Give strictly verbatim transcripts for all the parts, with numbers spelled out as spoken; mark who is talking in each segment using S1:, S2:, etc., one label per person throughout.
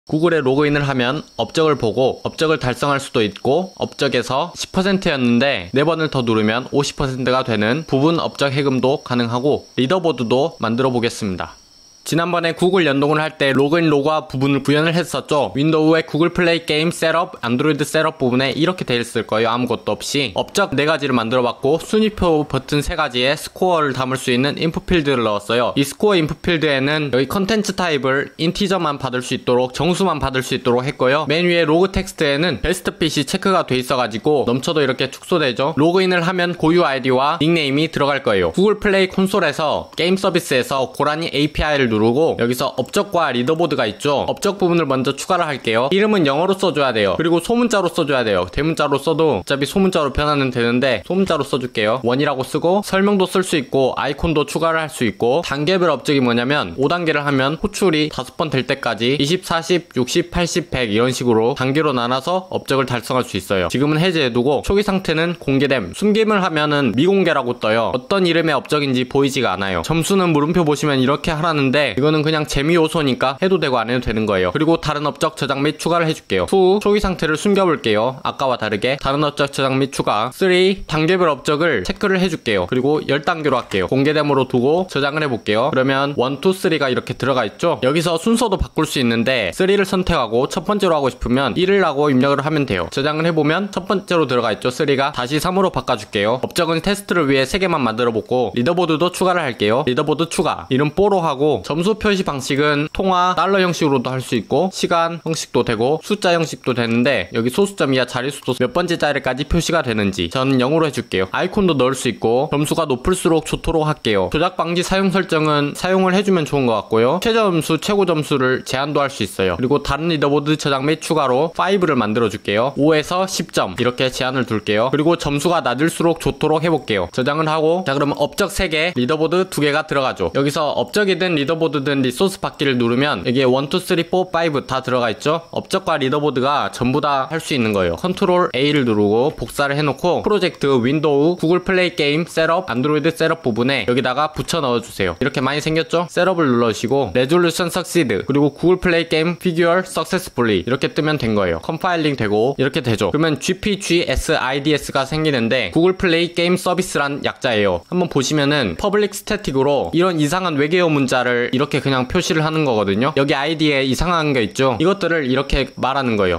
S1: 구글에 로그인을 하면 업적을 보고 업적을 달성할 수도 있고, 업적에서 십 퍼센트였는데 네 번을 더 누르면 오십 퍼센트가 되는 부분 업적 해금도 가능하고, 리더보드도 만들어 보겠습니다. 지난번에 구글 연동을 할 때 로그인 로그아웃 부분을 구현을 했었죠. 윈도우의 구글 플레이 게임 셋업, 안드로이드 셋업 부분에 이렇게 돼 있을 거예요. 아무것도 없이 업적 네 가지를 만들어 봤고, 순위표 버튼 세 가지에 스코어를 담을 수 있는 인풋 필드를 넣었어요. 이 스코어 인풋 필드에는 여기 컨텐츠 타입을 인티저만 받을 수 있도록, 정수만 받을 수 있도록 했고요. 맨 위에 로그 텍스트에는 베스트 핏이 체크가 돼 있어가지고 넘쳐도 이렇게 축소되죠. 로그인을 하면 고유 아이디와 닉네임이 들어갈 거예요. 구글 플레이 콘솔에서 게임 서비스에서 고라니 에이피아이를 누르고 여기서 업적과 리더보드가 있죠. 업적 부분을 먼저 추가를 할게요. 이름은 영어로 써줘야 돼요. 그리고 소문자로 써줘야 돼요. 대문자로 써도 어차피 소문자로 변하면 되는데 소문자로 써줄게요. 원이라고 쓰고 설명도 쓸 수 있고 아이콘도 추가를 할 수 있고, 단계별 업적이 뭐냐면 오 단계를 하면 호출이 다섯 번 될 때까지 이십, 사십, 육십, 팔십, 백 이런 식으로 단계로 나눠서 업적을 달성할 수 있어요. 지금은 해제해두고 초기 상태는 공개됨, 숨김을 하면은 미공개라고 떠요. 어떤 이름의 업적인지 보이지가 않아요. 점수는 물음표 보시면 이렇게 하라는데 이거는 그냥 재미 요소니까 해도 되고 안 해도 되는 거예요. 그리고 다른 업적 저장 및 추가를 해줄게요. 후, 초기 상태를 숨겨볼게요. 아까와 다르게 다른 업적 저장 및 추가. 삼, 단계별 업적을 체크를 해줄게요. 그리고 십 단계로 할게요. 공개됨으로 두고 저장을 해볼게요. 그러면 일, 이, 삼가 이렇게 들어가 있죠. 여기서 순서도 바꿀 수 있는데 삼을 선택하고 첫 번째로 하고 싶으면 일을 하고 입력을 하면 돼요. 저장을 해보면 첫 번째로 들어가 있죠. 삼가 다시 삼으로 바꿔줄게요. 업적은 테스트를 위해 세 개만 만들어보고, 리더보드도 추가를 할게요. 리더보드 추가, 이름 뽀로 하고, 점수 표시 방식은 통화, 달러 형식으로도 할 수 있고 시간 형식도 되고 숫자 형식도 되는데, 여기 소수점 이하 자릿수도 몇 번째 자리까지 표시가 되는지 저는 영으로 해줄게요. 아이콘도 넣을 수 있고, 점수가 높을수록 좋도록 할게요. 조작 방지 사용 설정은 사용을 해주면 좋은 것 같고요. 최저 점수, 최고 점수를 제한도 할 수 있어요. 그리고 다른 리더보드 저장 및 추가로 오를 만들어 줄게요. 오에서 십 점 이렇게 제한을 둘게요. 그리고 점수가 낮을수록 좋도록 해볼게요. 저장을 하고, 자 그러면 업적 세 개, 리더보드 두 개가 들어가죠. 여기서 업적이든 리더보드든 리소스 받기를 누르면 여기에 일, 이, 삼, 사, 오 다 들어가 있죠. 업적과 리더보드가 전부 다 할 수 있는 거예요. 컨트롤 A를 누르고 복사를 해놓고, 프로젝트 윈도우 구글 플레이 게임 셋업 안드로이드 셋업 부분에 여기다가 붙여 넣어주세요. 이렇게 많이 생겼죠. 셋업을 눌러주시고 레졸루션 석시드, 그리고 구글 플레이 게임 피규어 석세스풀리 이렇게 뜨면 된 거예요. 컴파일링 되고 이렇게 되죠. 그러면 지피지에스아이디에스가 생기는데 구글 플레이 게임 서비스란 약자예요. 한번 보시면은 퍼블릭 스태틱으로 이런 이상한 외계어 문자를 이렇게 그냥 표시를 하는 거거든요. 여기 아이디에 이상한 게 있죠. 이것들을 이렇게 말하는 거예요.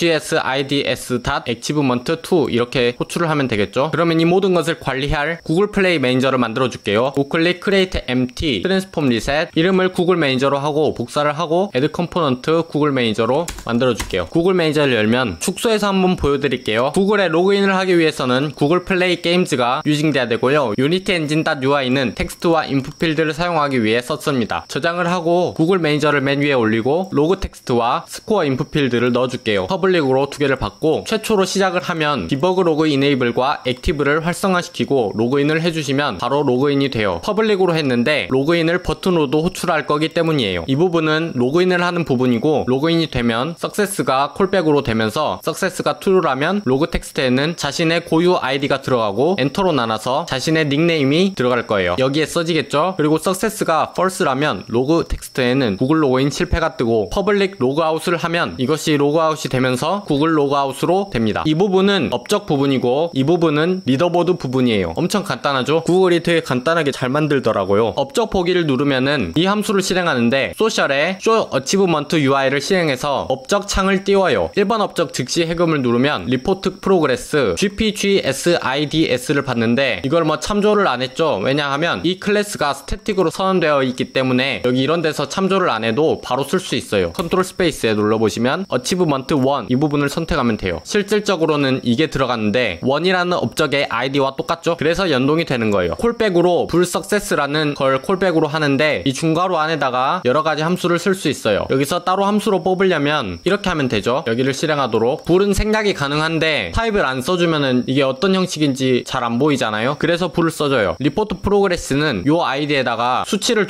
S1: 지피지에스아이디에스.achievement 투 이렇게 호출을 하면 되겠죠. 그러면 이 모든 것을 관리할 구글 플레이 매니저를 만들어 줄게요. 우클릭 create empty transform reset, 이름을 구글 매니저로 하고 복사를 하고 add component 구글 매니저로 만들어 줄게요. 구글 매니저를 열면 축소해서 한번 보여드릴게요. 구글에 로그인을 하기 위해서는 구글 플레이 게임즈가 유징돼야 되고요. 유니티 엔진 닷유아이는 텍스트와 인풋 필드를 사용하기 위해 썼습니다. 저장을 하고 구글 매니저를 맨 위에 올리고 로그 텍스트와 스코어 인풋 필드를 넣어줄게요. 퍼블릭으로 두 개를 받고, 최초로 시작을 하면 디버그 로그 이네이블과 액티브를 활성화시키고 로그인을 해주시면 바로 로그인이 돼요. 퍼블릭으로 했는데 로그인을 버튼으로도 호출할 거기 때문이에요. 이 부분은 로그인을 하는 부분이고, 로그인이 되면 석세스가 콜백으로 되면서 석세스가 true라면 로그 텍스트에는 자신의 고유 아이디가 들어가고 엔터로 나눠서 자신의 닉네임이 들어갈 거예요. 여기에 써지겠죠. 그리고 석세스가 false라면 로그 텍스트에는 구글 로그인 실패가 뜨고, 퍼블릭 로그아웃을 하면 이것이 로그아웃이 되면서 구글 로그아웃으로 됩니다. 이 부분은 업적 부분이고 이 부분은 리더보드 부분이에요. 엄청 간단하죠. 구글이 되게 간단하게 잘 만들더라고요. 업적 보기를 누르면은 이 함수를 실행하는데, 소셜에 show achievement 유아이를 실행해서 업적 창을 띄워요. 일 번 업적 즉시 해금을 누르면 리포트 프로그레스 지피지에스아이디에스를 받는데, 이걸 뭐 참조를 안 했죠. 왜냐하면 이 클래스가 스태틱으로 선언되어 있기 때문에 여기 이런 데서 참조를 안 해도 바로 쓸 수 있어요. 컨트롤 스페이스에 눌러보시면 어치브먼트 일 이 부분을 선택하면 돼요. 실질적으로는 이게 들어갔는데 일이라는 업적의 아이디와 똑같죠. 그래서 연동이 되는 거예요. 콜백으로 불석세스라는 걸 콜백으로 하는데, 이 중괄호 안에다가 여러가지 함수를 쓸 수 있어요. 여기서 따로 함수로 뽑으려면 이렇게 하면 되죠. 여기를 실행하도록. 불은 생략이 가능한데 타입을 안 써주면은 이게 어떤 형식인지 잘 안 보이잖아요. 그래서 불을 써줘요. 리포트 프로그레스는 요 아이디에다가 수치를 주는데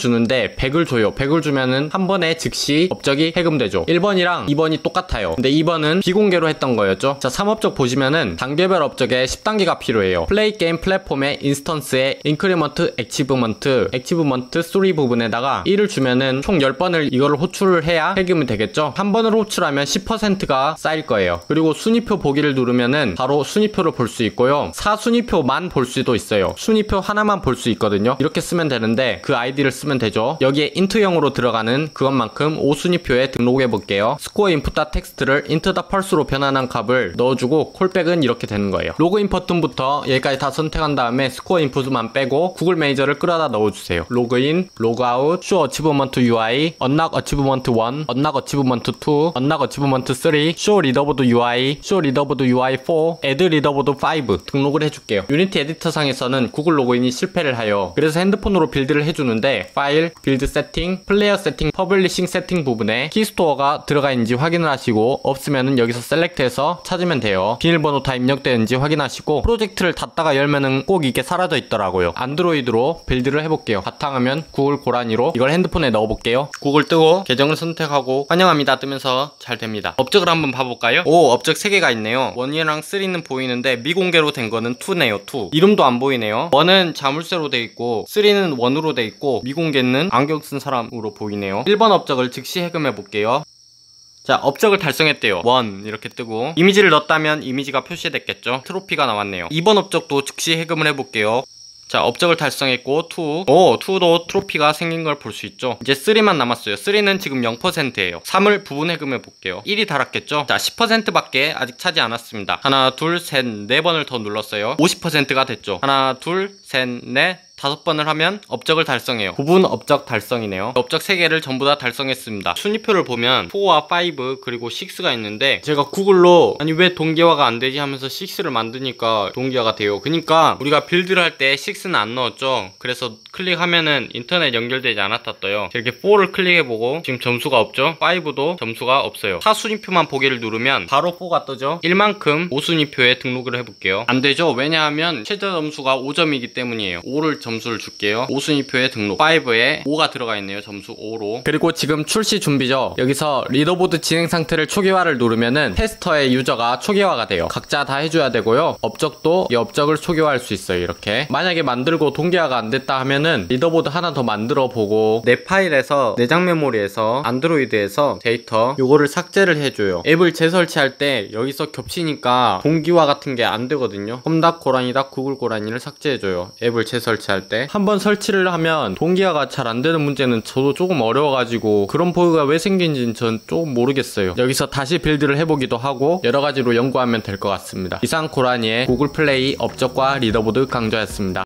S1: 때 백을 줘요. 백을 주면은 한 번에 즉시 업적이 해금되죠. 일 번이랑 이 번이 똑같아요. 근데 이 번은 비공개로 했던 거였죠. 자, 삼 업적 보시면은 단계별 업적에 십 단계가 필요해요. 플레이 게임 플랫폼의 인스턴스의 인크리먼트 액치브먼트 액치브먼트 삼 부분에다가 일을 주면은 총 십 번을 이거를 호출을 해야 해금이 되겠죠. 한 번을 호출하면 십 퍼센트가 쌓일 거예요. 그리고 순위표 보기를 누르면은 바로 순위표를 볼 수 있고요. 사 순위표만 볼 수도 있어요. 순위표 하나만 볼 수 있거든요. 이렇게 쓰면 되는데 그 아이디를 쓰면 되죠. 여기에 인트형으로 들어가는 그것만큼 오 순위표에 등록해 볼게요. 스코어 인풋.텍스트를 텍스트를 into 펄스로 변환한 값을 넣어주고 콜백은 이렇게 되는 거예요. 로그인 버튼부터 여기까지 다 선택한 다음에 스코어 인풋만 빼고 구글 매니저를 끌어다 넣어주세요. 로그인, 로그아웃, 쇼 어치브먼트 유아이, 언락 어치브먼트 일, 언락 어치브먼트 이, 언락 어치브먼트 삼, 쇼 리더보드 유아이, 쇼 리더보드 유아이 사, 애드 리더보드 오 등록을 해줄게요. 유니티 에디터 상에서는 구글 로그인이 실패를 하여 그래서 핸드폰으로 빌드를 해주는데 파일, 빌드 세팅, 플레이어 세팅, 퍼블리싱 세팅 부분에 키스토어가 들어가 있는지 확인을 하시고 없으면은 여기서 셀렉트해서 찾으면 돼요. 비밀번호 다 입력되는지 확인하시고 프로젝트를 닫다가 열면은 꼭 이게 사라져 있더라고요. 안드로이드로 빌드를 해볼게요. 바탕화면 구글 고라니로 이걸 핸드폰에 넣어볼게요. 구글 뜨고 계정을 선택하고 환영합니다 뜨면서 잘 됩니다. 업적을 한번 봐볼까요? 오, 업적 세 개가 있네요. 일이랑 삼은 보이는데 미공개로 된 거는 이네요. 이. 이름도 안 보이네요. 일은 자물쇠로 돼 있고 삼은 원으로 돼 있고 미공개는 안경 쓴 사람으로 보이네요. 일 번 업적을 즉시 해금해 볼게요. 자, 업적을 달성했대요. 일 이렇게 뜨고 이미지를 넣었다면 이미지가 표시됐겠죠. 트로피가 나왔네요. 이 번 업적도 즉시 해금을 해볼게요. 자, 업적을 달성했고 이, 오, 이도 트로피가 생긴 걸 볼 수 있죠. 이제 삼만 남았어요. 삼은 지금 영 퍼센트예요. 삼을 부분 해금해 볼게요. 일이 달았겠죠. 자, 십 퍼센트 밖에 아직 차지 않았습니다. 하나, 둘, 셋, 네 번을 더 눌렀어요. 오십 퍼센트가 됐죠. 하나, 둘, 셋, 넷, 다섯 번을 하면 업적을 달성해요. 부분 업적 달성이네요. 업적 세 개를 전부 다 달성했습니다. 순위표를 보면 사와 오 그리고 육가 있는데 제가 구글로 아니 왜 동기화가 안 되지 하면서 육를 만드니까 동기화가 돼요. 그러니까 우리가 빌드를 할 때 육는 안 넣었죠. 그래서 클릭하면은 인터넷 연결되지 않았다 떠요. 이렇게 사를 클릭해보고 지금 점수가 없죠. 오도 점수가 없어요. 사 순위표만 보기를 누르면 바로 사가 뜨죠. 일만큼 오 순위표에 등록을 해볼게요. 안 되죠. 왜냐하면 최저 점수가 오 점이기 때문이에요. 오를 점수를 줄게요. 오 순위표에 등록. 오에 오가 들어가 있네요. 점수 오로. 그리고 지금 출시 준비죠. 여기서 리더보드 진행 상태를 초기화를 누르면은 테스터의 유저가 초기화가 돼요. 각자 다 해줘야 되고요. 업적도 이 업적을 초기화할 수 있어요. 이렇게. 만약에 만들고 동기화가 안 됐다 하면은 리더보드 하나 더 만들어 보고 내 파일에서 내장 메모리에서 안드로이드에서 데이터 요거를 삭제를 해줘요. 앱을 재설치할 때 여기서 겹치니까 동기화 같은 게 안 되거든요. 홈닥 고라니닥 구글 고라니를 삭제해줘요. 앱을 재설치할 때 한번 설치를 하면 동기화가 잘 안 되는 문제는 저도 조금 어려워가지고 그런 버그가 왜 생긴지는 전 조금 모르겠어요. 여기서 다시 빌드를 해보기도 하고 여러 가지로 연구하면 될 것 같습니다. 이상 고라니의 구글 플레이 업적과 리더보드 강좌였습니다.